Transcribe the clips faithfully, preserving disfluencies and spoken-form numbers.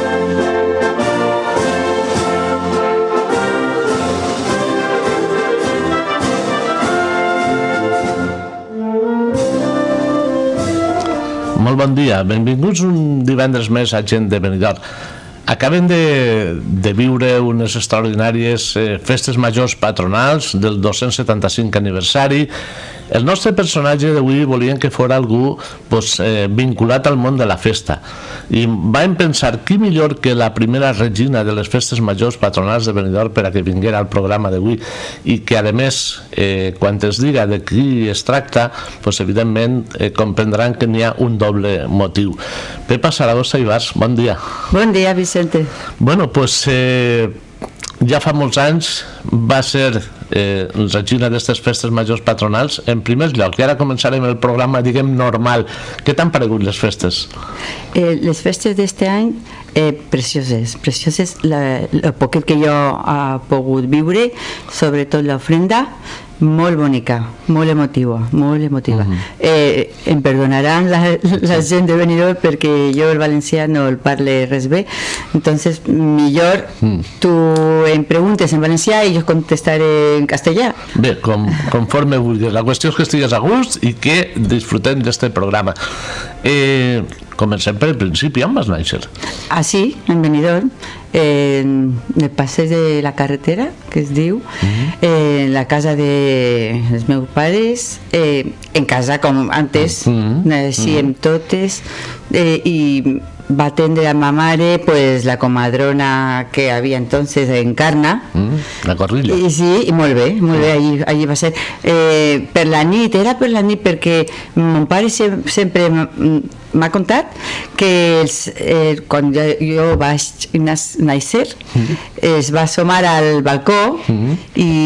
Molt bon dia, benvinguts un divendres més a Gent de Benidorm. Acabem de, de viure unes extraordinàries eh, festes majors patronals del dos-cents setanta-cinc aniversari. El nostre personatge d'avui volien que fos algú pues, eh, vinculat al món de la festa, i vam pensar qui millor que la primera regina de les festes majors patronals de Benidorm per a que vinguera al programa d'avui, i que a més eh, quan es diga de qui es tracta, pues, evidentment eh, comprendran que n'hi ha un doble motiu. Pepa Zaragoza Ibars, bon dia. Bon dia, Vicente. Bueno, pues eh, ja fa molts anys va ser eh, regina d'aquestes festes majors patronals en primer lloc, i ara començarem el programa, diguem, normal. Què t'han paregut les festes? Eh, les festes d'este any, eh, precioses, precioses, la, el poquet que jo he pogut viure, sobretot l'ofrenda, molt bonica, molt emotiva, molt emotiva. Uh-huh. eh, em perdonaran la, la gent de Benidorm perquè jo el valencià no el parle res bé, entonces millor uh-huh. tu em preguntes en valencià i jo contestaré en castellà. Bé, com, conforme vulguis, la qüestió és que estigues a gust i que disfrutem d'este programa. Eh, comencem per el principi, on vas néixer? Ah, sí, en Benidorm, en el passeig de la carretera, que es diu, uh-huh. eh, en la casa de els meus pares, eh, en casa com antes, uh-huh. naixíem uh-huh. totes, eh, i va atendre a ma mare pues, la comadrona que havia entonces en Carna, mm, la Corrilla, i sí, i molt bé, molt bé, allí, allí va ser eh, per la nit, era per la nit perquè mon pare sempre m'ha contat que els, eh, quan jo, jo vaig néixer mm. es va assomar al balcó mm.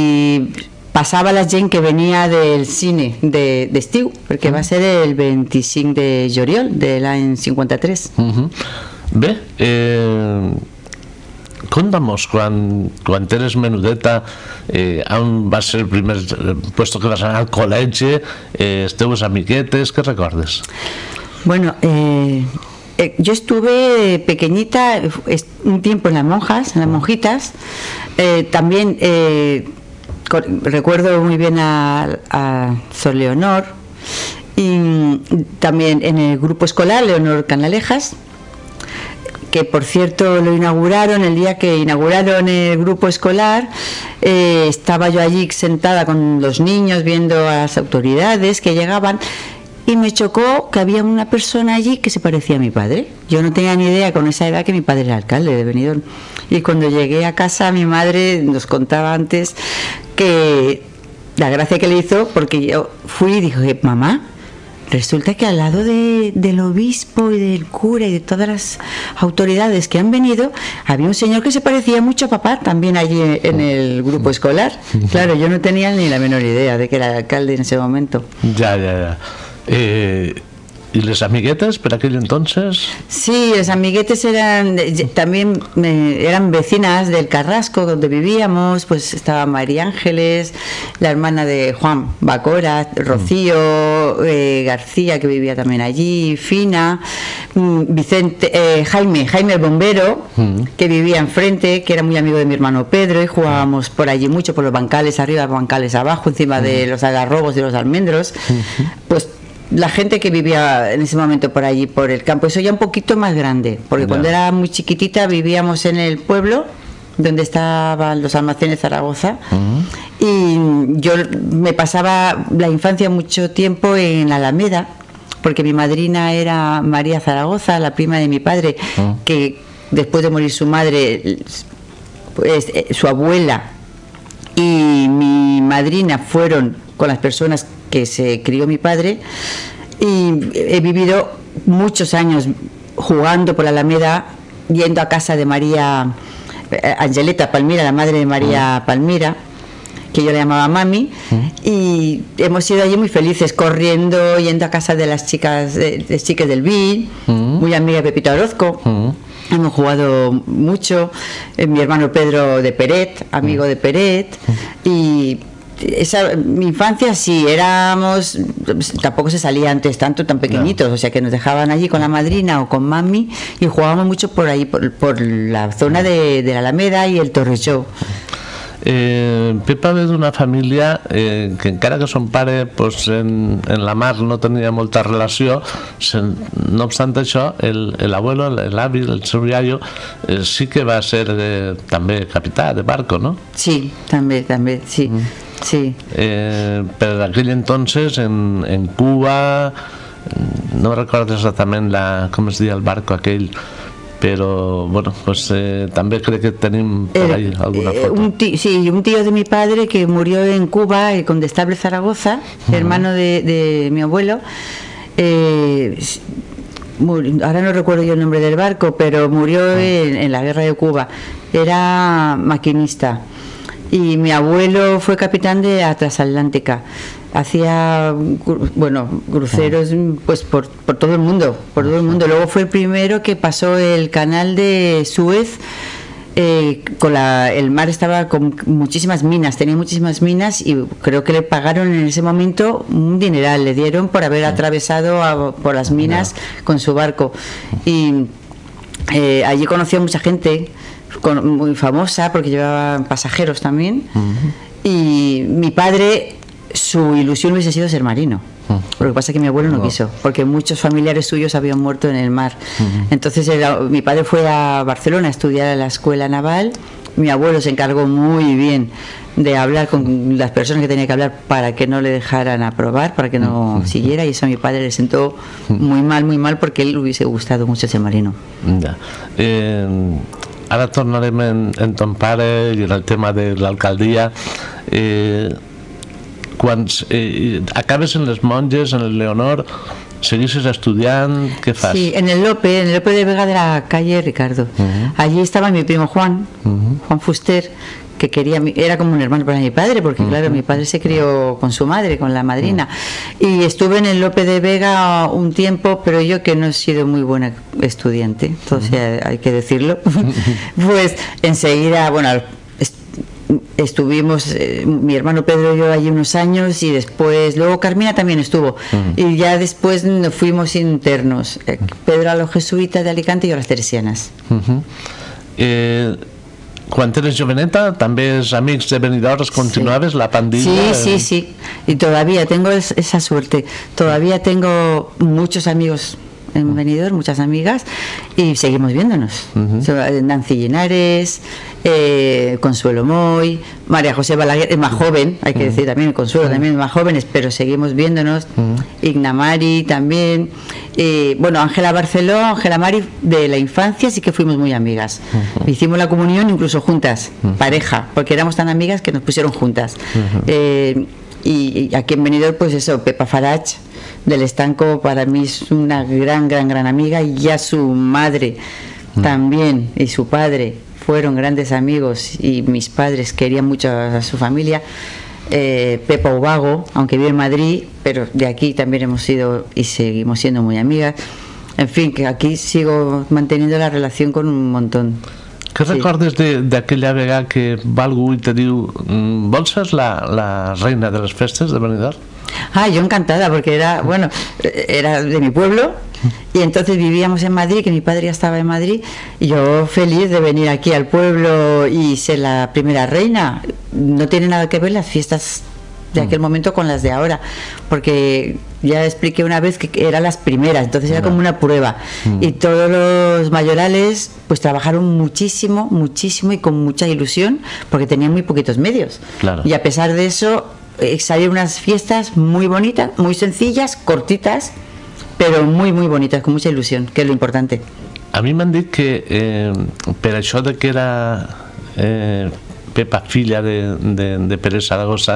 i passava la gent que venia del cine d'estiu, de, perquè va ser el vint-i-cinc de juliol de l'any cinquanta-tres. Uh-huh. Bé, eh, conta'mos, quan, quan eres menudeta, eh, on va ser el primer puesto que vas anar al col·legi, eh, les teves amiguetes, què recordes? Bueno, eh, eh, yo estuve pequeñita un tiempo en las monjas, en las monjitas, eh, también... Eh, recuerdo muy bien a, a Sor Leonor y también en el grupo escolar Leonor Canalejas, que por cierto lo inauguraron el día que inauguraron el grupo escolar. Eh, estaba yo allí sentada con los niños viendo a las autoridades que llegaban y me chocó que había una persona allí que se parecía a mi padre. Yo no tenía ni idea con esa edad que mi padre era alcalde de Benidorm. Y cuando llegué a casa, mi madre nos contaba antes que la gracia que le hizo, porque yo fui y dije, mamá, resulta que al lado de, del obispo y del cura y de todas las autoridades que han venido, había un señor que se parecía mucho a papá también allí en el grupo escolar. Claro, yo no tenía ni la menor idea de que era alcalde en ese momento. Ya, ya, ya. Eh, ¿Y las amiguetas por aquel entonces? Sí, las amiguetes eran también eh, eran vecinas del Carrasco donde vivíamos, pues estaba María Ángeles, la hermana de Juan Bacora, Rocío, eh, García, que vivía también allí, Fina, Vicente, eh, Jaime, Jaime el bombero, uh-huh. que vivía enfrente, que era muy amigo de mi hermano Pedro, y jugábamos por allí mucho, por los bancales arriba, bancales abajo, encima uh-huh. de los algarrobos y los almendros, uh-huh. pues la gente que vivía en ese momento por allí, por el campo, eso ya un poquito más grande, porque yeah. cuando era muy chiquitita vivíamos en el pueblo donde estaban los almacenes Zaragoza, uh-huh. y yo me pasaba la infancia mucho tiempo en la Alameda, porque mi madrina era María Zaragoza, la prima de mi padre, uh-huh. que después de morir su madre, pues su abuela y mi madrina fueron con las personas que se crió mi padre, y he vivido muchos años jugando por la Alameda, yendo a casa de María Angeleta Palmira, la madre de María uh-huh. Palmira, que yo le llamaba mami, uh-huh. y hemos sido allí muy felices, corriendo, yendo a casa de las chicas de, de Chiques del Vin, uh-huh. muy amiga de Pepito Orozco. Uh-huh. Hemos jugado mucho, eh, mi hermano Pedro de Peret, amigo uh-huh. de Peret, uh-huh. y esa, mi infancia sí, éramos, tampoco se salía antes tanto, tan pequeñitos, no. O sea que nos dejaban allí con la madrina o con mami y jugábamos mucho por ahí, por, por la zona de, de la Alameda y el Torrejó. Eh, Pepa ve d'una família eh, que encara que son pare pues, en, en la mar no tenia molta relació, sen, no obstant això el, el abuelo, l'avi, el seu iaio eh, sí que va ser eh, també capità de barco, no? Sí, també, també, sí, mm. sí. Eh, per aquell entonces en, en Cuba no recordo exactament la, com es deia el barco aquell, pero bueno, pues eh, también creo que tenemos por ahí alguna foto. Un tío, sí, un tío de mi padre que murió en Cuba, el condestable Zaragoza, uh-huh. hermano de, de mi abuelo. Eh, murió, ahora no recuerdo yo el nombre del barco, pero murió uh-huh. en, en la guerra de Cuba. Era maquinista. Y mi abuelo fue capitán de la transatlántica. Hacía, bueno, cruceros pues por, por todo el mundo, por todo el mundo. Luego fue el primero que pasó el canal de Suez. Eh, con la, el mar estaba con muchísimas minas, tenía muchísimas minas y creo que le pagaron en ese momento un dineral, le dieron por haber atravesado a, por las minas con su barco. Y eh, allí conoció a mucha gente con, muy famosa porque llevaban pasajeros también. Uh-huh. Y mi padre, su ilusión hubiese sido ser marino. Lo que pasa es que mi abuelo no quiso, porque muchos familiares suyos habían muerto en el mar. Uh-huh. Entonces era, mi padre fue a Barcelona a estudiar a la escuela naval. Mi abuelo se encargó muy bien de hablar con las personas que tenía que hablar para que no le dejaran aprobar, para que no uh-huh. siguiera, y eso a mi padre le sentó muy mal, muy mal, porque él le hubiese gustado mucho ser marino. Ja. Eh, ara tornarem en, en ton pare i en el tema de l'alcaldia. Eh, quan eh, acabes en les Monges, en el Leonor, seguisses estudiant, què fas? Sí, en el Lope, en el Lope de Vega de la calle Ricardo. Uh-huh. Allí estaba mi primo Juan, uh-huh. Juan Fuster, que quería, era como un hermano para mi padre, porque uh-huh. claro, mi padre se crió con su madre, con la madrina. Uh-huh. Y estuve en el Lope de Vega un tiempo, pero yo que no he sido muy buena estudiante, entonces uh-huh. hay que decirlo, pues enseguida, bueno, estuvimos eh, mi hermano Pedro y yo allí unos años, y después luego Carmina también estuvo, uh-huh. y ya después nos fuimos internos, eh, Pedro a los jesuitas de Alicante y yo a las teresianas. Uh-huh. eh, quan eres joveneta també els amics de Benidorm continuaves, sí. La pandilla. Sí, sí, sí, y todavía tengo es, esa suerte, todavía tengo muchos amigos en Benidorm, muchas amigas, y seguimos viéndonos. Uh-huh. Nancy Linares, eh, Consuelo Moy, María José Balaguer, es más joven, hay que uh-huh. decir también, Consuelo uh-huh. también más jóvenes, pero seguimos viéndonos. Uh-huh. Igna Mari también, eh, bueno, Ángela Barceló, Ángela Mari de la infancia sí que fuimos muy amigas. Uh-huh. Hicimos la comunión incluso juntas, uh-huh. pareja, porque éramos tan amigas que nos pusieron juntas. Uh-huh. eh, y, y aquí en Benidorm, pues eso, Pepa Farach del Estanco para mí es una gran, gran, gran amiga, y ya su madre mm. también, y su padre fueron grandes amigos, y mis padres querían mucho a su familia. eh, Pepa Ubago, aunque vive en Madrid, pero de aquí también hemos sido y seguimos siendo muy amigas. En fin, que aquí sigo manteniendo la relación con un montón. Què sí. recordes d'aquella vegada que va algú i te diu vols ser la, la reina de les festes de Benidorm? Ah, yo encantada, porque era, bueno, era de mi pueblo, y entonces vivíamos en Madrid, que mi padre ya estaba en Madrid, y yo feliz de venir aquí al pueblo y ser la primera reina. No tiene nada que ver las fiestas de aquel momento con las de ahora, porque ya expliqué una vez que eran las primeras, entonces era como una prueba, mm. y todos los mayorales pues trabajaron muchísimo, muchísimo y con mucha ilusión, porque tenían muy poquitos medios, claro. Y a pesar de eso eh, salieron unas fiestas muy bonitas, muy sencillas, cortitas, pero muy muy bonitas, con mucha ilusión, que es lo importante. A mi m'han dit que eh, per això de que era eh, Pepa filla de, de, de Pere Zaragoza,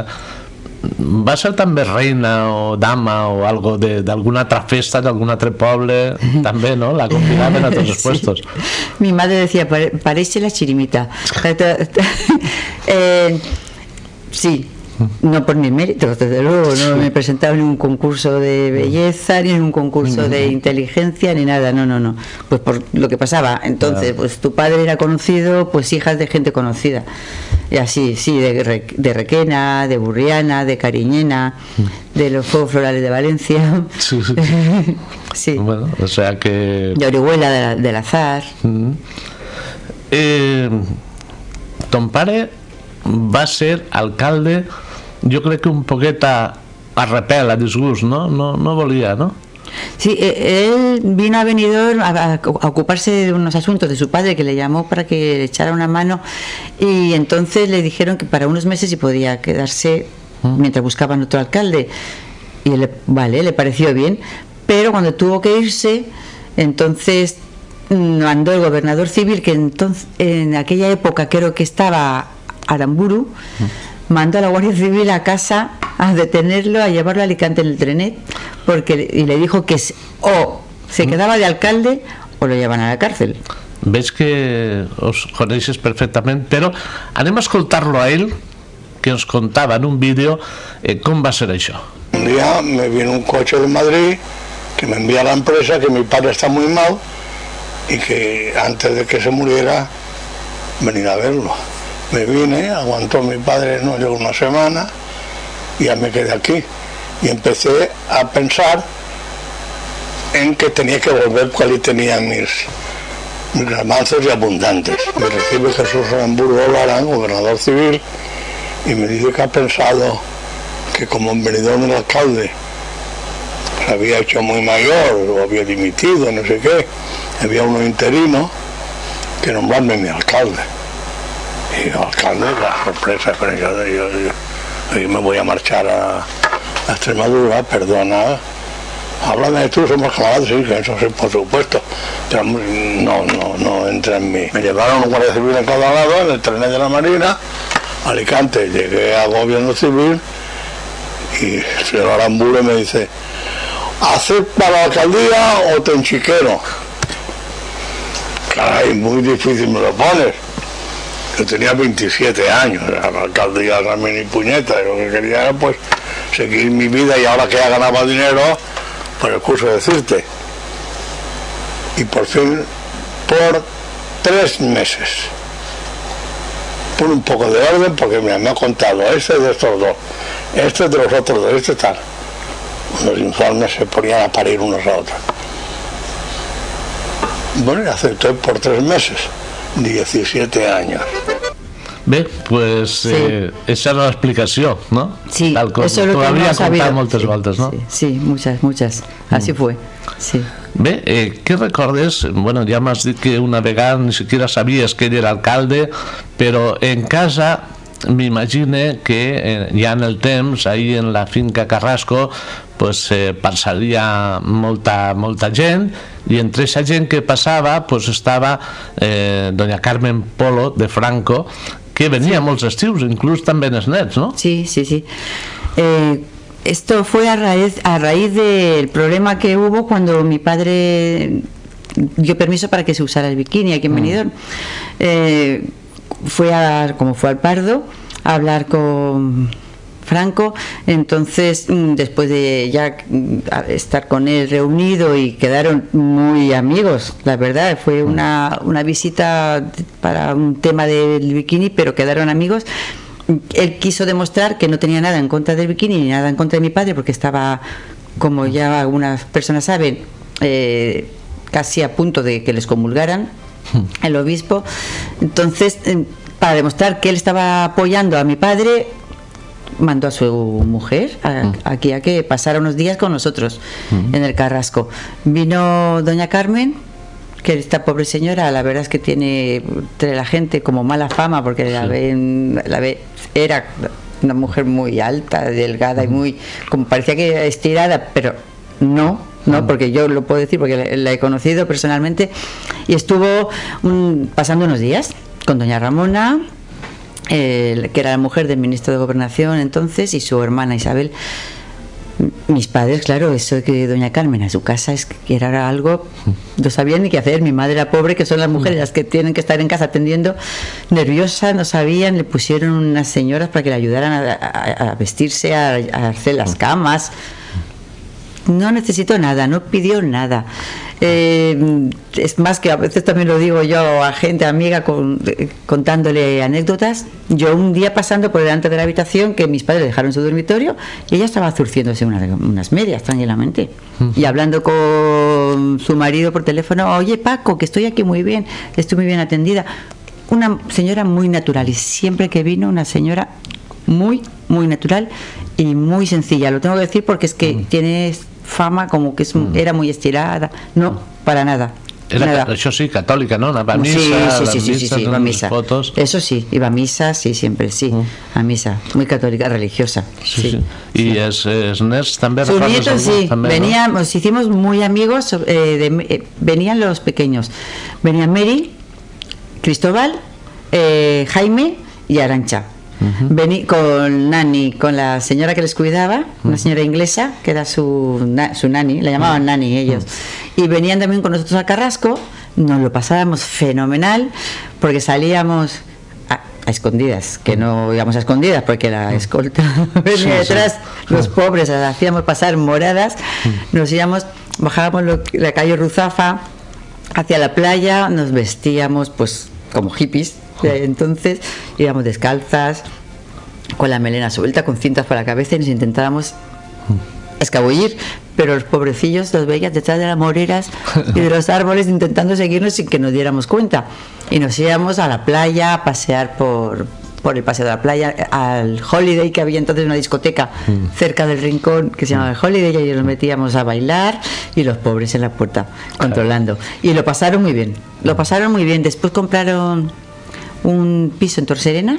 va ser també reina o dama o algo d'alguna altra festa, d'algun altre poble, també, ¿no? La convidaven a tots els sí. puestos. Mi madre decía, parece la chirimita. eh, sí, No por mis méritos, desde luego, no me he presentado en un concurso de belleza, ni en un concurso de inteligencia, ni nada, no, no, no. Pues por lo que pasaba. Entonces, pues tu padre era conocido, pues hijas de gente conocida. Y así, sí, de, Re- de Requena, de Burriana, de Cariñena, de los Juegos Florales de Valencia. Sí, sí. Sí. Bueno, o sea que... De Orihuela de la- del Azar. Mm. Eh, ton pare va ser alcalde, jo crec que un poquet a, a repel, a disgust, no? No, no volia, no? Sí, eh, él vino a Benidorm a, a- a ocuparse de unos asuntos de su padre, que le llamó para que le echara una mano, y entonces le dijeron que para unos meses sí podía quedarse mientras buscaban otro alcalde, y él, vale, le pareció bien, pero cuando tuvo que irse, entonces mm, mandó el gobernador civil, que entonces en aquella época creo que estaba Aramburu, mandó a la Guardia Civil a casa a detenerlo, a llevarlo a Alicante en el trenet, porque, y le dijo que s- o se quedaba de alcalde o lo llevan a la cárcel. Veig que os coneixes perfectament, però anem a escoltar-lo a ell, que ens contava en un vídeo eh, com va ser això. Un día me vino un coche de Madrid que me envía a la empresa que mi padre está muy mal y que antes de que se muriera venir a verlo. Me vine, aguantó mi padre, no llegó una semana y ya me quedé aquí. Y empecé a pensar en que tenía que volver cuál y tenía mis, mis remansos y abundantes. Me recibe Jesús Aramburu Olarán, gobernador civil, y me dice que ha pensado que como en Benidorm el alcalde se había hecho muy mayor o había dimitido, no sé qué, había uno interino, que nombrarme mi alcalde. Y yo, alcalde, la sorpresa, pero yo, yo, yo, yo me voy a marchar a, a Extremadura, perdona, háblame de tú, somos camaradas, sí, que eso sí, por supuesto, pero no, no, no entra en mí. Me llevaron un guardia civil en cada lado, en el tren de la Marina, Alicante, llegué a gobierno civil y el señor Aramburu me dice, ¿acepta la alcaldía o te enchiquero? Caray, muy difícil me lo pones. Yo tenía veintisiete años, era la alcaldía también y puñeta, y lo que quería era pues seguir mi vida, y ahora que ya ganaba dinero, pues excuso decirte. Y por fin, por tres meses, por un poco de orden, porque mira, me ha contado este de estos dos, este de los otros dos, este tal. Los informes se ponían a parir unos a otros. Bueno, y acepté por tres meses, diecisiete años. Bé, pues Sí. eh, esa era l'explicació, no? Sí, Tal com eso es lo t'ho que havia hemos sabido. contat moltes Sí, voltes, no? Sí, sí, muchas, muchas. Así fue, sí. Bé, eh, què recordes? Bueno, ja m'has dit que una vegada ni siquiera sabies que ell era alcalde, però en casa m'imagine que eh, ja en el temps, ahí en la finca Carrasco, pues eh, passaria molta, molta gent, i entre aquesta gent que passava pues estava eh, doña Carmen Polo de Franco, que venia molts estius, inclús també els nets, no? Sí, sí, sí. Eh, esto fue a raíz, a raíz del problema que hubo cuando mi padre dio permiso para que se usara el bikini aquí en Benidorm. Eh, fue a, como fue al Pardo, a hablar con Franco. Entonces, mm, después de ya mm, a- estar con él reunido, y quedaron muy amigos, la verdad, fue una, una visita para un tema del bikini, pero quedaron amigos. Él quiso demostrar que no tenía nada en contra del bikini ni nada en contra de mi padre, porque estaba, como ya algunas personas saben, eh, casi a punto de que les comulgaran el obispo. Entonces, eh, para demostrar que él estaba apoyando a mi padre, mandó a su mujer a- aquí a que pasara unos días con nosotros en el Carrasco. Vino doña Carmen, que esta pobre señora, la verdad es que tiene entre la gente como mala fama, porque la ven, la ve, era una mujer muy alta, delgada y muy, como parecía que estirada, pero no, no, porque yo lo puedo decir porque la, la he conocido personalmente, y estuvo un- pasando unos días con doña Ramona, eh, que era la mujer del ministro de Gobernación entonces, y su hermana Isabel. Pues, eh, Mis padres, claro, eso que doña Carmen a su casa es que era algo, no sabían ni qué hacer. Mi madre era pobre, que son las mujeres las que tienen que estar en casa atendiendo, nerviosa, no sabían, le pusieron unas señoras para que le ayudaran a, a, a vestirse, a, a hacer las camas. No necesitó nada, no pidió nada. Eh, es más que a veces también lo digo yo a gente amiga con, eh, contándole anécdotas. Yo un día pasando por delante de la habitación que mis padres dejaron su dormitorio y ella estaba zurciéndose unas, unas medias tranquilamente y hablando con su marido por teléfono. Oye, Paco, que estoy aquí muy bien, estoy muy bien atendida. Una señora muy natural, y siempre que vino una señora muy, muy natural y muy sencilla. Lo tengo que decir porque es que mm. tiene fama como que es, mm. era muy estirada. No, para nada. Era, nada. Eso sí, católica, ¿no? Va a misa, sí, sí, sí, sí, misas, sí, sí, iba a misa. Fotos. Eso sí, iba a misa, sí, siempre, sí, mm. a misa. Muy católica, religiosa. Sí, sí. sí. ¿Y sí. es, es Nés también? Sus nietos, sí. También, venían, ¿no? Nos hicimos muy amigos, eh, de, eh, venían los pequeños. Venían Mary, Cristóbal, eh, Jaime y Arantxa. Uh-huh. Vení con Nani, con la señora que les cuidaba, uh-huh. una señora inglesa que era su, na, su nani, la llamaban uh-huh. Nani ellos, uh-huh. y venían también con nosotros a Carrasco. Nos lo pasábamos fenomenal porque salíamos a, a escondidas, que no íbamos a escondidas porque la escolta venía sí, detrás, sí. los pobres las hacíamos pasar moradas, uh-huh. nos íbamos, bajábamos lo, la calle Ruzafa hacia la playa, nos vestíamos pues como hippies. Entonces íbamos descalzas, con la melena suelta, con cintas para la cabeza, y nos intentábamos escabullir, pero los pobrecillos los veías detrás de las moreras y de los árboles intentando seguirnos sin que nos diéramos cuenta. Y nos íbamos a la playa a pasear por, por el paseo de la playa, al Holiday, que había entonces una discoteca mm. cerca del Rincón que se llamaba el Holiday, y nos metíamos a bailar y los pobres en la puerta controlando. Y lo pasaron muy bien, lo pasaron muy bien. Después compraron un piso en Torserena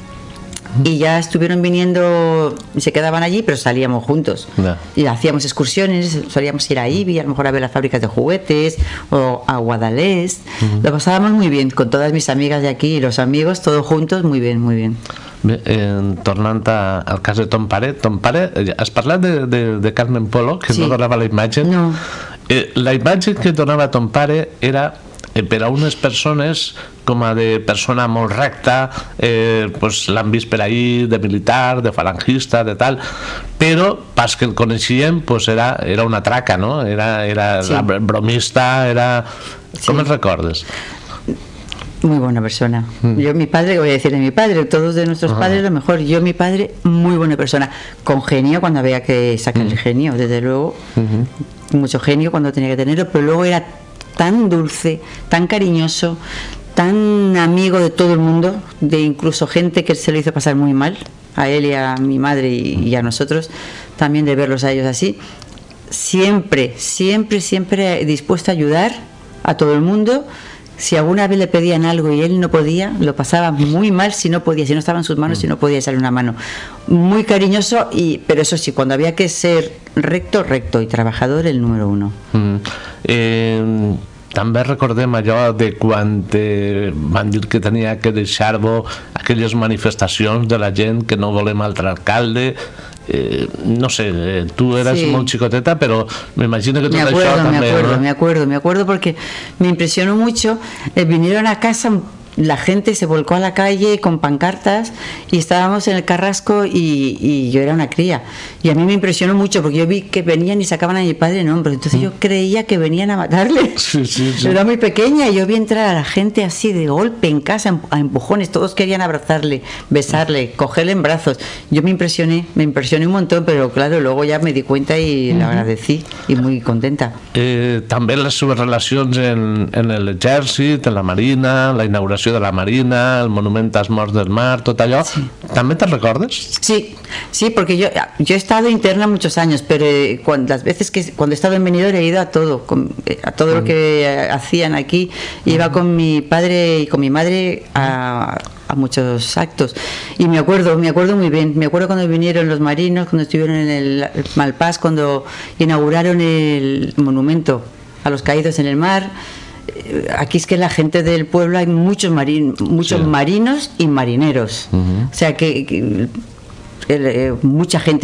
y ya estuvieron viniendo, se quedaban allí, pero salíamos juntos no. y hacíamos excursiones, solíamos ir a Ibi, a lo mejor a ver las fábricas de juguetes o a Guadalest. Uh-huh. Lo pasábamos muy bien con todas mis amigas de aquí y los amigos, todos juntos, muy bien, muy bien. Bé, eh, tornant a, al cas de ton pare, ton pare, has parlat de, de, de Carmen Polo, que sí. no donava la imatge. No. Eh, la imatge que donava ton pare era eh, per a unes persones com a de persona molt recta, eh, pues l'han vist per ahí de militar, de falangista, de tal, però pas que el coneixíem pues era, era una traca, no? Era, era sí. bromista, era... Sí. Com el recordes? Muy buena persona. Mm. Yo, mi padre, voy a decir de mi padre, todos de nuestros uh-huh. padres, lo mejor. Yo, mi padre, muy buena persona. Con genio cuando había que sacar mm. el genio, desde luego. Uh-huh. Mucho genio cuando tenía que tenerlo, pero luego era tan dulce, tan cariñoso, tan amigo de todo el mundo, de incluso gente que se lo hizo pasar muy mal, a él y a mi madre y, y a nosotros, también de verlos a ellos así. Siempre, siempre, siempre dispuesto a ayudar a todo el mundo. Si alguna vez le pedían algo y él no podía, lo pasaba muy mal si no podía, si no estaba en sus manos, si no podía echarle una mano. Muy cariñoso, y pero eso sí, cuando había que ser recto, recto, y trabajador, el número uno. Mm. Eh, també recordem allò de quan eh, van dir que tenia que deixar-vos aquelles manifestacions de la gent que no volem altre alcalde. Eh, no sé, eh, tú eras sí. muy chicoteta, pero me imagino que tú me acuerdo, también, me acuerdo, ¿no? me acuerdo, me acuerdo porque me impresionó mucho. Eh, vinieron a casa, la gente se volcó a la calle con pancartas y estábamos en el Carrasco y, y yo era una cría, y a mí me impresionó mucho porque yo vi que venían y sacaban a mi padre en hombros, entonces mm. yo creía que venían a matarle. Sí, sí, sí. Era muy pequeña y yo vi entrar a la gente así de golpe en casa, a empujones, todos querían abrazarle, besarle, cogerle en brazos. Yo me impresioné, me impresioné un montón, pero claro, luego ya me di cuenta y mm. le agradecí, y muy contenta. Eh, també les seves relacions en, en l'exèrcit, en la Marina, la inauguració de la Marina, el monument als morts del mar, tot allò, sí. ¿También te recordes? Sí, sí, porque yo, yo he estado interna muchos años, pero cuando, las veces que cuando he estado en Benidorm he ido a todo, con, a todo lo que hacían aquí, iba con mi padre y con mi madre a, a muchos actos, y me acuerdo, me acuerdo muy bien, me acuerdo cuando vinieron los marinos, cuando estuvieron en el Malpás, cuando inauguraron el monumento a los caídos en el mar. Aquí es que la gente del pueblo hay muchos marin, muchos sí. marinos y marineros, uh-huh. o sea que, que eh, mucha gente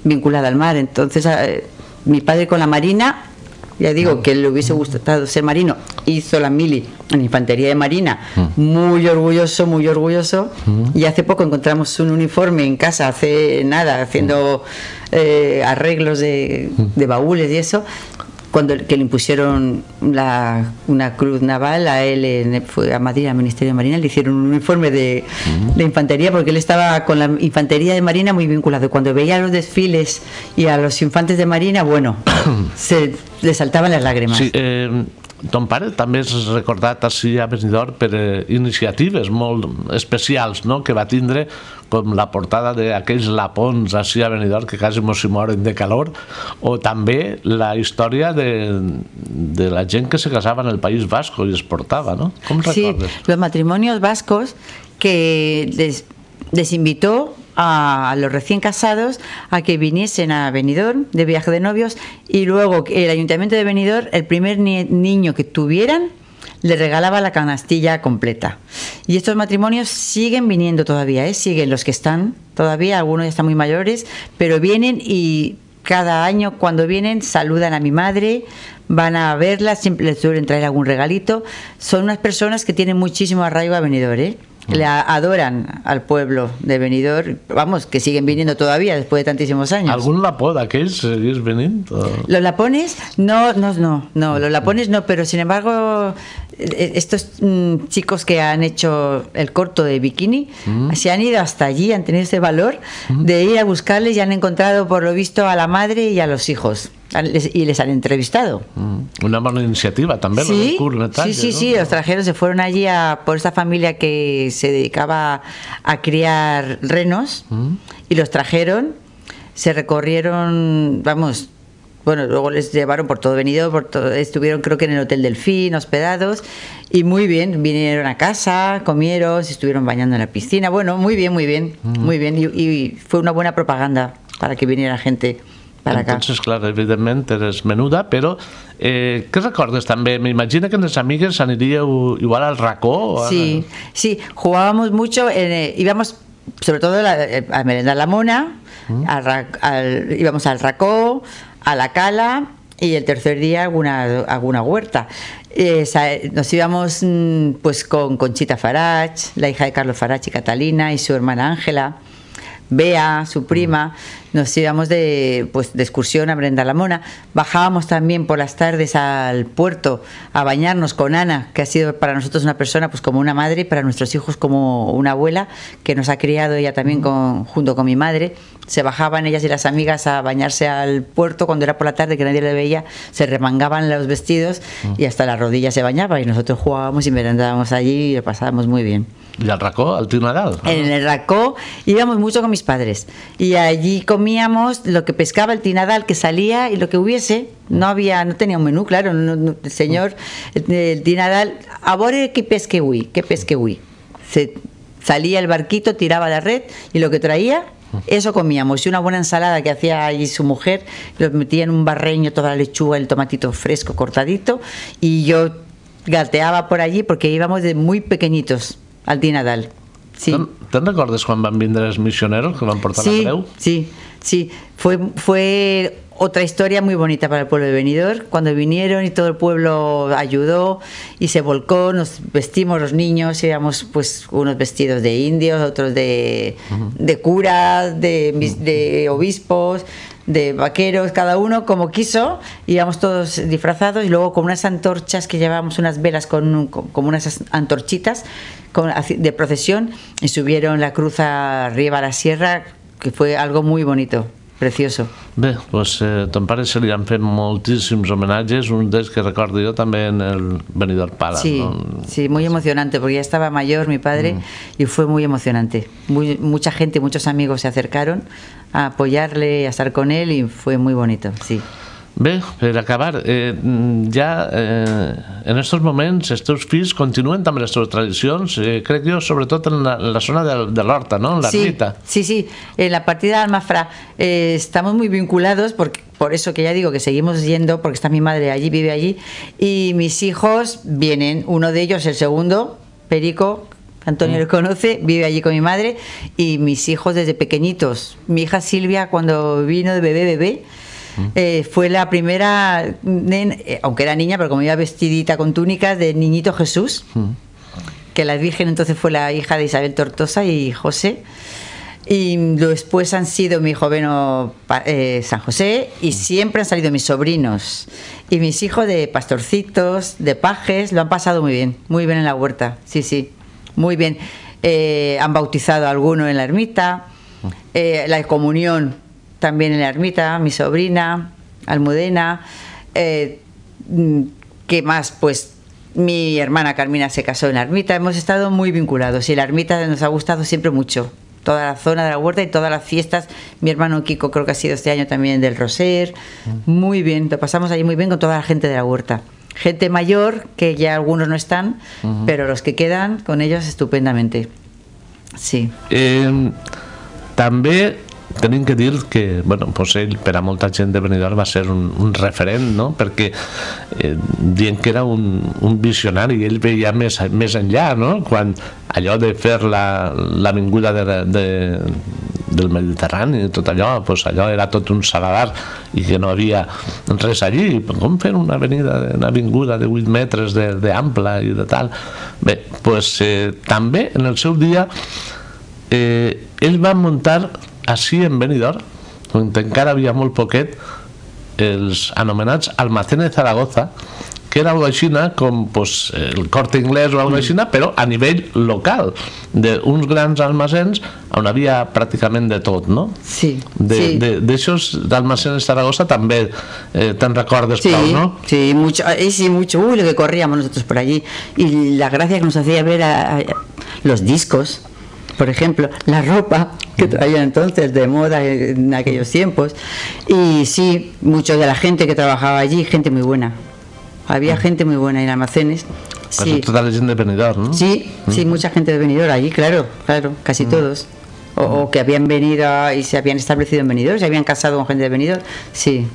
vinculada al mar. Entonces, eh, mi padre con la Marina, ya digo que le hubiese gustado ser marino, hizo la mili en infantería de marina, muy orgulloso, muy orgulloso, y hace poco encontramos un uniforme en casa, hace nada, haciendo eh, arreglos de, de baúles y eso, cuando que le impusieron la, una cruz naval, a él en, fue a Madrid, al Ministerio de Marina, le hicieron un uniforme de, de infantería, porque él estaba con la infantería de Marina muy vinculado. Cuando veía los desfiles y a los infantes de Marina, bueno, se le saltaban las lágrimas. Sí, eh, ton pare també és recordat així a Benidorm per eh, iniciatives molt especials, no?, que va tindre, com la portada d'aquells lapons així a Benidorm que quasi mos hi moren de calor, o també la història de, de la gent que se casava en el País Vasco i es portava, ¿no? Com recordes? Sí, los matrimonios vascos que les, les invitó a los recién casados a que viniesen a Benidorm de viaje de novios, y luego el Ayuntamiento de Benidorm, el primer ni niño que tuvieran, le regalaba la canastilla completa. Y estos matrimonios siguen viniendo todavía, ¿eh? Siguen los que están todavía, algunos ya están muy mayores, pero vienen, y cada año cuando vienen saludan a mi madre, van a verla, siempre les suelen traer algún regalito. Son unas personas que tienen muchísimo arraigo a Benidorm, ¿eh? Le adoran al pueblo de Benidorm, vamos, que siguen viniendo todavía después de tantísimos años. ¿Algún lapó d'aquells seguís venint? O... Los lapones, no, no, no, no, los lapones no, pero sin embargo, estos mmm, chicos que han hecho el corto de bikini, mm. se han ido hasta allí, han tenido ese valor mm. de ir a buscarles, y han encontrado, por lo visto, a la madre y a los hijos. Y les han entrevistado. Una buena iniciativa también. Sí, Curmetalle, sí, sí, ¿no? sí, los trajeron, se fueron allí a, por esta familia que se dedicaba a criar renos, mm. y los trajeron, se recorrieron, vamos, bueno, luego les llevaron por todo Benidorm, por todo, estuvieron creo que en el Hotel Delfín hospedados, y muy bien, vinieron a casa, comieron, se estuvieron bañando en la piscina, bueno, muy bien, muy bien, mm. muy bien, y, y fue una buena propaganda para que viniera gente para acá. Entonces, clar, evidentment eres menuda, però eh, què recordes també? M'imagino que les amigues aniríeu igual al racó. Sí, a... sí, jugábamos mucho, en, eh, íbamos sobre todo a, a merendar la mona, ¿Mm? al, al, íbamos al racó, a la cala, y el tercer día alguna, alguna huerta. Eh, nos íbamos pues con Conchita Farach, la hija de Carlos Farach y Catalina, y su hermana Ángela, Bea, su prima. Nos íbamos de, pues, de excursión a merendar la mona. Bajábamos también por las tardes al puerto a bañarnos con Ana, que ha sido para nosotros una persona pues como una madre, y para nuestros hijos como una abuela, que nos ha criado ella también con, junto con mi madre. Se bajaban ellas y las amigas a bañarse al puerto cuando era por la tarde, que nadie le veía, se remangaban los vestidos y hasta las rodillas se bañaba, y nosotros jugábamos y merendábamos allí y lo pasábamos muy bien. ¿Y al racó, al tío Nadal? En el racó íbamos mucho con mis padres, y allí comíamos lo que pescaba el tío Nadal, que salía, y lo que hubiese. No había, no tenía un menú, claro. No, no, el señor, el, el tío Nadal, ahora que pesque hui, que pesque hui. Se salía el barquito, tiraba la red, y lo que traía, eso comíamos. Y una buena ensalada que hacía allí su mujer, lo metía en un barreño, toda la lechuga, el tomatito fresco cortadito, y yo gateaba por allí porque íbamos de muy pequeñitos al tío Nadal. Sí. ¿Te'n recordes quan van vindre els missioneros que van portar sí, la creu? Sí, sí. Fue, fue otra historia muy bonita para el pueblo de Benidorm, cuando vinieron y todo el pueblo ayudó y se volcó, nos vestimos los niños, íbamos pues unos vestidos de indios, otros de, uh-huh. de curas, de, de obispos, de vaqueros, cada uno como quiso, íbamos todos disfrazados, y luego con unas antorchas, que llevábamos unas velas con, con como unas antorchitas con, de procesión, y subieron la cruz arriba a la sierra, que fue algo muy bonito, precioso. Bé, doncs eh, ton pare se li han fet moltíssims homenatges, un dels que recordo jo també en el Benidorm Palace. Sí, ¿no? Sí, muy emocionante, porque ya estaba mayor mi padre, mm. y fue muy emocionante. Muy, mucha gente, muchos amigos se acercaron a apoyarle, a estar con él, y fue muy bonito, sí. Bé, per acabar, eh, ja eh, en aquests moments els teus fills continuen també les teves tradicions, eh, crec jo, sobretot en la, en la zona de, de l'Horta, ¿no? En la sí, ermita. Sí, sí, en la partida de Almafra eh, estamos muy vinculados, porque, por eso que ya digo que seguimos yendo, porque está mi madre allí, vive allí, y mis hijos vienen, uno de ellos, el segundo, Perico, Antonio le conoce, vive allí con mi madre y mis hijos desde pequeñitos. Mi hija Silvia, cuando vino de bebé, bebé, eh, fue la primera, nen, eh, aunque era niña, pero como iba vestidita con túnicas, de niñito Jesús, que la Virgen entonces fue la hija de Isabel Tortosa y José. Y después han sido mi hijo Beno, eh, San José, y siempre han salido mis sobrinos y mis hijos de pastorcitos, de pajes. Lo han pasado muy bien, muy bien en la huerta, sí, sí, muy bien. Eh, han bautizado a alguno en la ermita, eh, la comunión también en la ermita, mi sobrina Almudena, eh, ¿qué más? Pues mi hermana Carmina se casó en la ermita. Hemos estado muy vinculados y la ermita nos ha gustado siempre mucho. Toda la zona de la huerta y todas las fiestas. Mi hermano Kiko creo que ha sido este año también del Roser. Muy bien, lo pasamos allí muy bien con toda la gente de la huerta. Gente mayor, que ya algunos no están, uh-huh. pero los que quedan, con ellos estupendamente. Sí. Eh, també tenim que dir que, bueno, pues ell per a molta gent de Benidorm va ser un, un referent, no? Perquè eh, dient que era un, un visionari, ell veia més, més enllà, no? Quan allò de fer l'avinguda la, de, de, del Mediterrani i tot allò, pues allò era tot un saladar i que no havia res allí. Com fer una avenida, una avinguda de vuit metres d'ample i de tal? Bé, pues eh, també en el seu dia eh, ell va muntar així en Benidorm, on encara havia molt poquet, els anomenats Almacenes Zaragoza, que era una així com pues, el Corte Inglés o alguna així, però a nivell local, d'uns grans almacens on havia pràcticament de tot, no? Sí. D'aixòs d'Almacenes Zaragoza també eh, te'n recordes sí, prou, ¿no? Sí, mucho, eh, sí, mucho. Uy, lo que corríamos nosotros por allí. Y la gracia que nos hacía ver a, a los discos, por ejemplo, la ropa que traían entonces de moda en aquellos tiempos. Y sí, mucho de la gente que trabajaba allí, gente muy buena. Había gente muy buena en almacenes. Casi sí. Toda la gente de Benidorm, ¿no? Sí, sí, mucha gente de Benidorm allí, claro, claro, casi todos. O, o que habían venido y se habían establecido en Benidorm, se habían casado con gente de Benidorm, sí.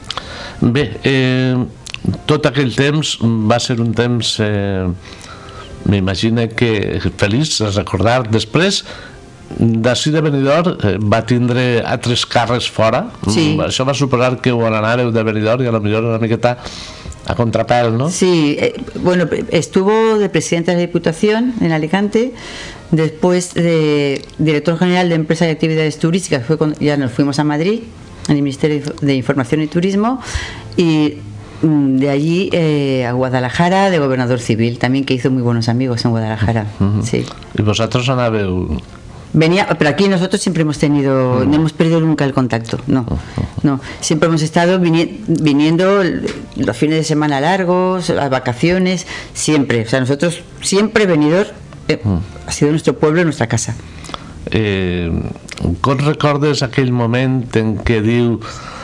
Bé, eh, tot aquell temps va ser un temps... Eh, m'imagino que feliç de recordar. Després d'ací de Benidorm eh, va tindre altres càrrecs fora, sí. Això va suposar que ho anàreu de Benidorm i a lo millor una miqueta a contrapel, ¿no? Sí, eh, bueno, estuvo de presidente de la Diputación en Alicante, después de director general de Empresas y Actividades Turísticas, fue cuando ya nos fuimos a Madrid, en el Ministerio de Información y Turismo, y de allí eh, a Guadalajara de gobernador civil, también, que hizo muy buenos amigos en Guadalajara. Uh-huh. Sí. ¿Y vosotros anabeu? Venía, pero aquí nosotros siempre hemos tenido, uh-huh. no hemos perdido nunca el contacto, no, uh-huh. no, siempre hemos estado vini- viniendo los fines de semana largos, las vacaciones, siempre, o sea, nosotros siempre Benidorm eh, uh-huh. ha sido nuestro pueblo, nuestra casa. Eh, com recordes aquell moment en què diu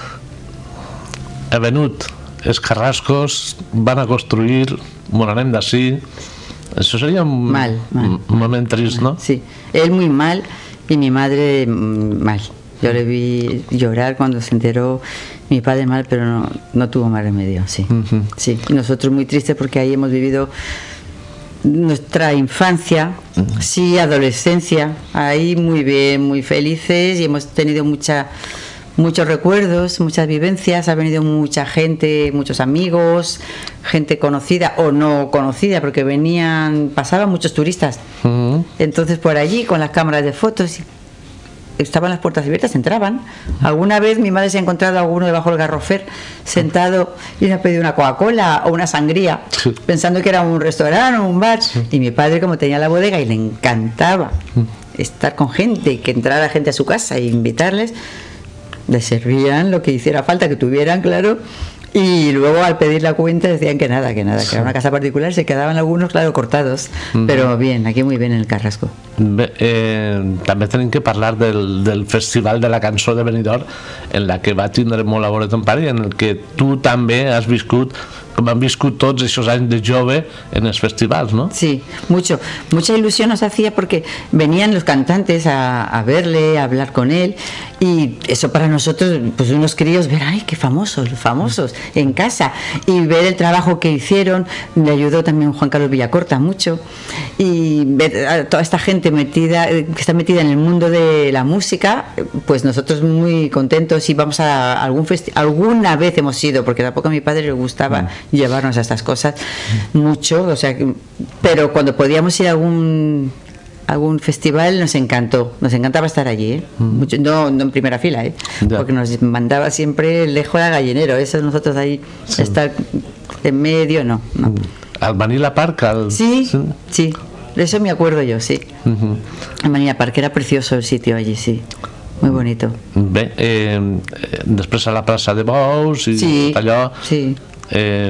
ha venut els carrascos, van a construir, morarem d'ací? Eso sería un, mal, mal, un moment trist, mal, ¿no? Sí, él muy mal y mi madre mal. Yo le vi llorar cuando se enteró, mi padre mal, pero no, no tuvo más remedio, sí. Uh-huh. Sí, y nosotros muy tristes porque ahí hemos vivido nuestra infancia, uh-huh. sí, adolescencia, ahí muy bien, muy felices, y hemos tenido mucha... muchos recuerdos, muchas vivencias, ha venido mucha gente, muchos amigos, gente conocida o no conocida, porque venían, pasaban muchos turistas. Uh-huh. Entonces por allí con las cámaras de fotos estaban las puertas abiertas, entraban. Alguna vez mi madre se ha encontrado a alguno debajo del garrofer sentado y le ha pedido una Coca-Cola o una sangría, sí. pensando que era un restaurante o un bar, sí. y mi padre, como tenía la bodega y le encantaba uh-huh. estar con gente, que entrara gente a su casa e invitarles, les servían lo que hiciera falta, que tuvieran, claro, y luego al pedir la cuenta decían que nada, que nada, que era una casa particular, se quedaban algunos, claro, cortados, uh-huh. pero bien, aquí muy bien en el Carrasco. Bé, eh, també tenim que parlar del, del Festival de la Cançó de Benidorm, en la que va tindre molt a veure ton pare i en el que tu també has viscut, como han viscut tots esos años de jove en los festivals, ¿no? Sí, mucho. Mucha ilusión nos hacía porque venían los cantantes a, a verle, a hablar con él, y eso para nosotros, pues unos críos, ver, ay, qué famosos, los famosos, en casa, y ver el trabajo que hicieron. Me ayudó también Juan Carlos Villacorta mucho, y ver a toda esta gente metida, que está metida en el mundo de la música, pues nosotros muy contentos. Y vamos a algún festival, alguna vez hemos ido, porque tampoco a mi padre le gustaba mm. llevarnos a estas cosas mucho, o sea, pero cuando podíamos ir a algún algún festival nos encantó, nos encantaba estar allí, ¿eh? mm. Mucho, no, no en primera fila, ¿eh? Porque nos mandaba siempre lejos al gallinero, eso nosotros ahí sí. estar en medio, no, no. ¿Al Manila Park? Al... Sí, sí, sí, de eso me acuerdo yo, sí. Uh-huh. El Manila Park era precioso el sitio allí, sí. Muy bonito. Bé, eh, després a la plaça de Bous i sí, allò sí. eh,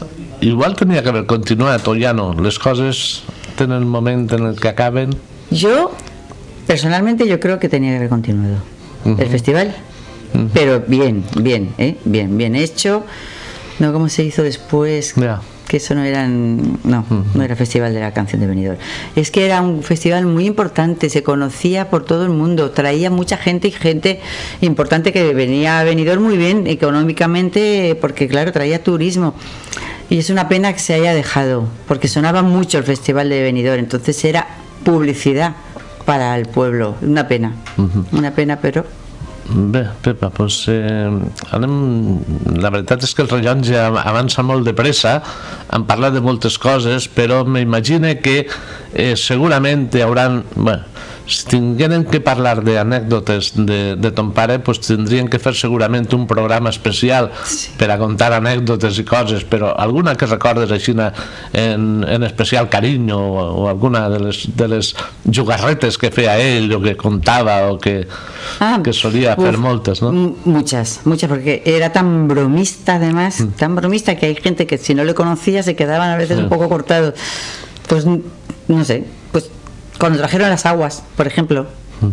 igual tenia que haver continuat o ja no, les coses tenen el moment en el que acaben. Yo personalmente yo creo que tenía que haber continuado uh-huh. el festival, uh-huh. pero bien, bien, ¿eh? bien, bien hecho, no como se hizo después. Yeah. Que eso no eran no, uh-huh. no era Festival de la Canción de Benidorm, es que era un festival muy importante, se conocía por todo el mundo, traía mucha gente y gente importante que venía a Benidorm muy bien económicamente, porque claro, traía turismo, y es una pena que se haya dejado, porque sonaba mucho el Festival de Benidorm, entonces era publicidad para el pueblo, una pena, uh-huh. una pena, pero bé, Pepa, doncs, eh, anem... la veritat és que el rellotge avança molt de pressa, hem parlat de moltes coses, però m'imagino que eh, segurament hi haurà... Bueno, si tingueren que parlar d'anècdotes de, de ton pare, pues tindrien que fer segurament un programa especial sí. per a contar anècdotes i coses, però alguna que recordes així en, en especial carinyo o, o alguna de les, de les jugarretes que feia ell o que contava o que, ah, que solia uf, fer moltes, ¿no? Muchas, muchas, porque era tan bromista además, mm. tan bromista que hay gente que si no le conocía se quedaban a veces sí. un poco cortados. Pues no sé, pues cuando trajeron las aguas, por ejemplo,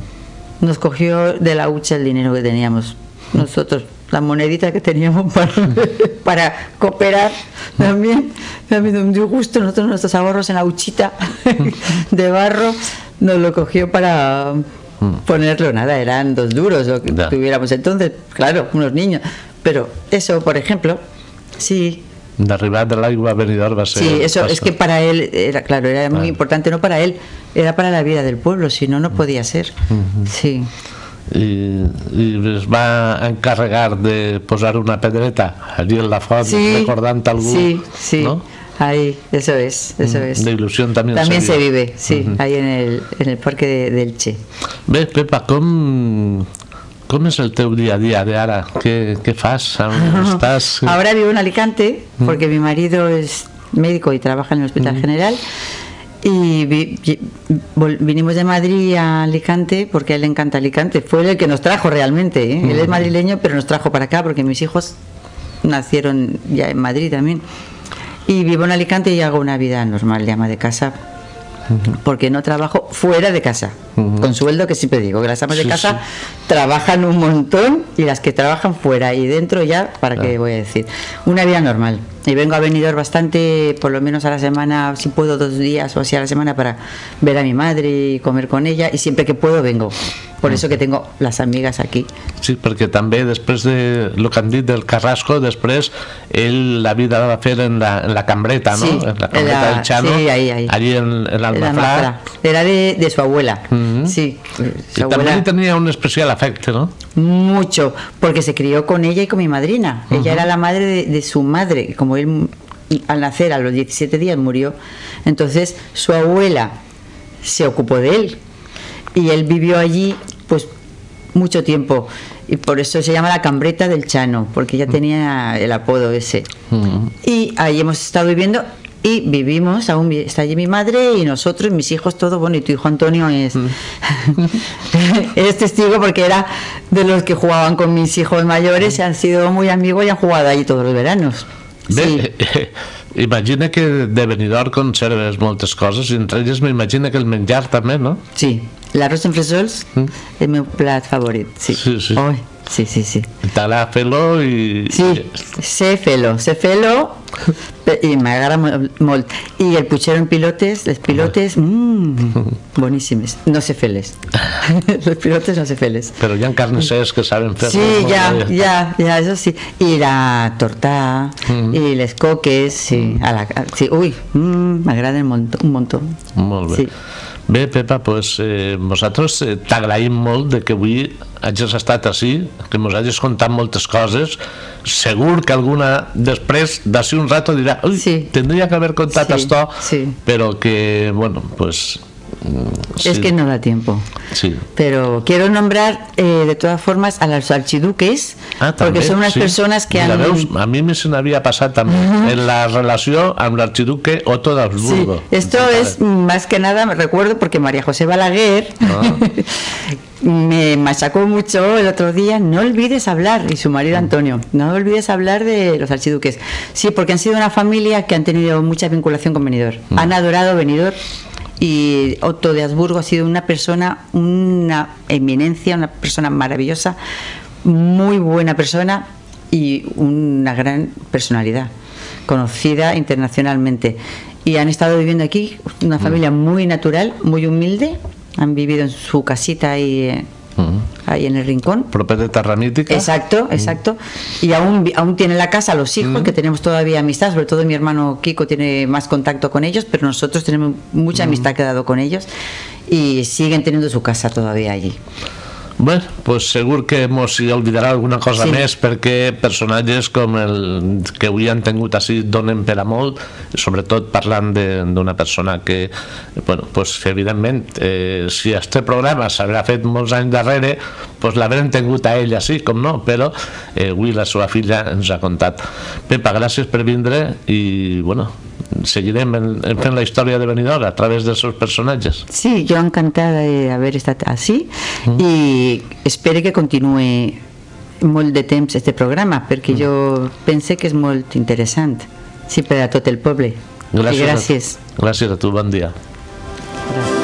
mm. nos cogió de la hucha el dinero que teníamos nosotros, la monedita que teníamos para, para cooperar también, también dio gusto, nosotros nuestros ahorros en la huchita de barro, nos lo cogió para ponerlo, nada, eran dos duros lo que yeah. tuviéramos entonces, claro, unos niños, pero eso, por ejemplo, sí. D'arribar de l'aigua a Benidorm va ser... Sí, eso es que para él, era claro, era muy ah. importante, no para él, era para la vida del pueblo, si no, no podía ser. Uh-huh. Sí. I, i es va encarregar de posar una pedreta allí en la font, sí, recordant algú, sí, sí. ¿no? Ahí, eso es, eso es. De ilusión también, también se vive. se vive, sí, uh-huh. ahí en el, en el parque de, de Elche. Bé, Pepa, com... ¿Cómo es el teu día a día de ahora? ¿Qué, qué fas? ¿Estás... Ahora vivo en Alicante porque mi marido es médico y trabaja en el Hospital mm. General, y vi, vi, vinimos de Madrid a Alicante porque a él le encanta Alicante. Fue él el que nos trajo realmente, ¿eh? Mm. Él es madrileño, pero nos trajo para acá porque mis hijos nacieron ya en Madrid también. Y vivo en Alicante y hago una vida normal de ama de casa, porque no trabajo fuera de casa, uh-huh. con sueldo, que siempre digo que las amas sí, de casa sí. trabajan un montón, y las que trabajan fuera y dentro ya, ¿para ah. qué voy a decir? Una vida normal. Y vengo a Benidorm bastante, por lo menos a la semana, si puedo dos días o así a la semana, para ver a mi madre y comer con ella, y siempre que puedo vengo. Por eso que tengo las amigas aquí. Sí, perquè també després de lo que han dit del Carrasco, després ell la vida la va fer en la, en la cambreta, ¿no? Sí, en la cambreta la, del Chano, sí, ahí, ahí. allí en, en Almafrà. Era de, de su abuela, uh-huh. sí. Su y abuela, también tenía un especial afecto, ¿no? Mucho, porque se crió con ella y con mi madrina. Uh-huh. Ella era la madre de, de su madre, como él al nacer a los diecisiete días murió. Entonces su abuela se ocupó de él y él vivió allí pues mucho tiempo, y por eso se llama la cambreta del Chano, porque ella tenía el apodo ese. Uh-huh. Y ahí hemos estado viviendo y vivimos, aún está allí mi madre y nosotros, mis hijos, todo. Bueno, y tu hijo Antonio es uh-huh. es testigo, porque era de los que jugaban con mis hijos mayores, uh-huh. y han sido muy amigos y han jugado allí todos los veranos. Bé, sí. Imagina que de Benidorm conserves moltes coses, i entre elles m'imagina que el menjar també, no? Sí, l'arròs amb fesols mm. és el meu plat favorit, sí. Sí, sí. Oh, sí, sí, sí. T'agrada fer-lo i... Sí, sé fer-lo, sé fer-lo i m'agrada molt. I el puchero en pilotes, les pilotes, mmm, boníssimes. No sé fer-les. Les pilotes no sé fer-les. Però hi ha carnissers que saben fer-les. Sí, ja, ja, ja, eso sí. I la torta, mm. i les coques, sí. A la, sí. Ui, mm, m'agraden un muntó. Molt bé. Sí. Bé, Pepa, pues, eh, nosaltres eh, t'agraïm molt de que avui hagis estat així, que ens hagis contat moltes coses. Segur que alguna després, d'ací un rato, dirà ui, sí. tendria que haver contat sí, esto, sí. però que, bueno, pues... Sí. Es que no da tiempo. Sí. Pero quiero nombrar eh, de todas formas a los archiduques, ah, porque son unas sí. personas que han... Veus, a mí me se n'havia passat també uh-huh. en la relació amb l'archiduque Otto de Habsburgo. Sí. Esto es más que nada, me recuerdo porque María José Balaguer ah. me machacó mucho el otro día, no olvides hablar, y su marido Antonio, no olvides hablar de los archiduques. Sí, porque han sido una familia que han tenido mucha vinculación con Benidorm, uh-huh. han adorado Benidorm. Y Otto de Habsburgo ha sido una persona, una eminencia, una persona maravillosa, muy buena persona y una gran personalidad, conocida internacionalmente. Y han estado viviendo aquí, una familia muy natural, muy humilde, han vivido en su casita ahí, uh-huh. ahí en el rincón. Propiedad terranítica. Exacto, exacto. Uh-huh. Y aún, aún tienen la casa los hijos, uh-huh. que tenemos todavía amistad, sobre todo mi hermano Kiko tiene más contacto con ellos, pero nosotros tenemos mucha amistad uh-huh. que ha dado con ellos y siguen teniendo su casa todavía allí. Bueno, pues segur que mos hi olvidarà alguna cosa sí. més, perquè personatges com el que avui han tingut així donen per a molt, sobretot parlant d'una persona que, bueno, pues que evidentment eh, si este programa s'haurà fet molts anys darrere, pues l'haurem tingut a ell així, com no, però eh, avui la seva filla ens ha contat. Pepa, gràcies per vindre i, bueno, seguirem en, en fent la història de Benidorm a través dels seus personatges. Sí, jo encantada d'haver estat així mm. i espero que continuï molt de temps este programa perquè mm. jo pense que és molt interessant, sí, per a tot el poble. Gràcies, I gràcies. A, gràcies a tu, bon dia. Gràcies.